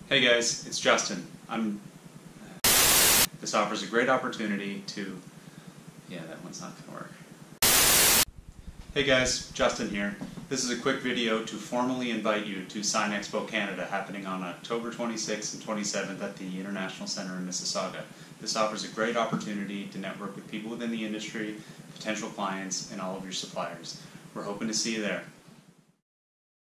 Hey guys, it's Justin. This offers a great opportunity to... Yeah, that one's not going to work. Hey guys, Justin here. This is a quick video to formally invite you to SciExpo Canada happening on October 26th and 27th at the International Centre in Mississauga. This offers a great opportunity to network with people within the industry, potential clients, and all of your suppliers. We're hoping to see you there.